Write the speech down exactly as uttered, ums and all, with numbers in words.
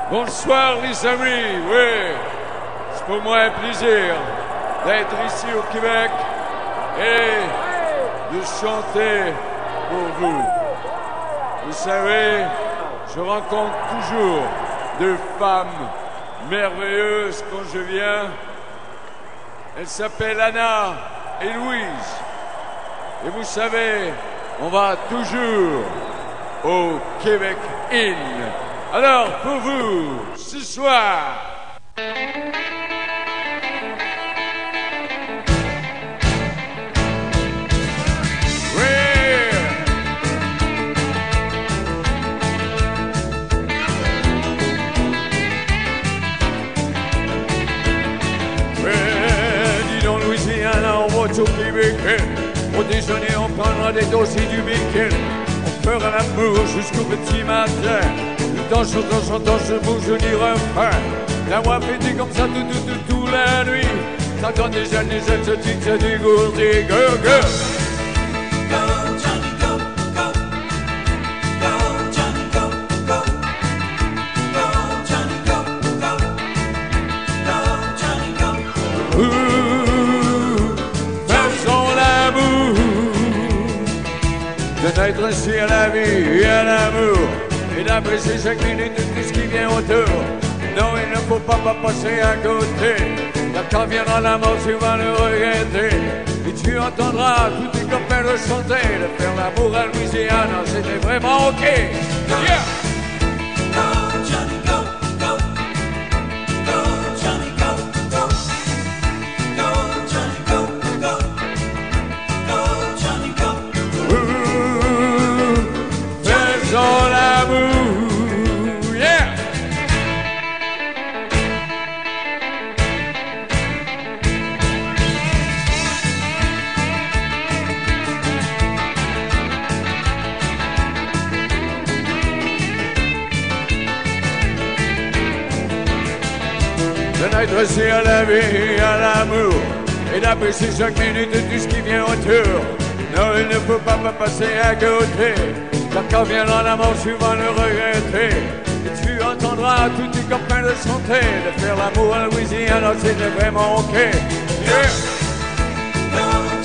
Bonsoir les amis, oui, c'est pour moi un plaisir d'être ici au Québec et de chanter pour vous. Vous savez, je rencontre toujours deux femmes merveilleuses quand je viens. Elles s'appellent Anna et Louise. Et vous savez, on va toujours au Québec Inn. Alors, pour vous, ce soir... Au Québec, au déjeuner on prendra des dossiers du week-end. On fera l'amour jusqu'au petit matin. Le temps chantant, chantant, je bouge, je dis refrain. La voix pétée comme ça tout, tout, tout, tout la nuit. Ça quand des jeunes, des jeunes se disent, se dégourdit, go, go. D'être ainsi à la vie et à l'amour et d'apprécier chaque minute de tout ce qui vient autour. Non, il ne faut pas, pas passer à côté. Car quand viendra la mort, tu vas le regretter. Et tu entendras tous tes copains le chanter. De faire l'amour à Louisiane, c'était vraiment ok. Yeah! D'être assis à la vie et à l'amour et d'apprécier chaque minute de tout ce qui vient autour. Non, il ne faut pas, pas passer à côté. Car quand viendra la mort, tu vas le regretter. Et tu entendras tous tes copains le chanter. De faire l'amour à Louisiane, c'était vraiment ok. Yeah!